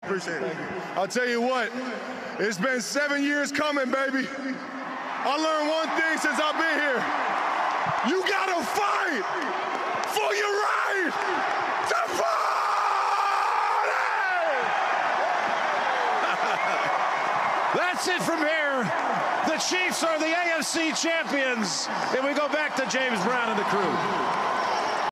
Appreciate it. I'll tell you what, it's been 7 years coming, baby. I learned one thing since I've been here. You gotta fight for your right to party! That's it from here. The Chiefs are the AFC champions. And we go back to James Brown and the crew.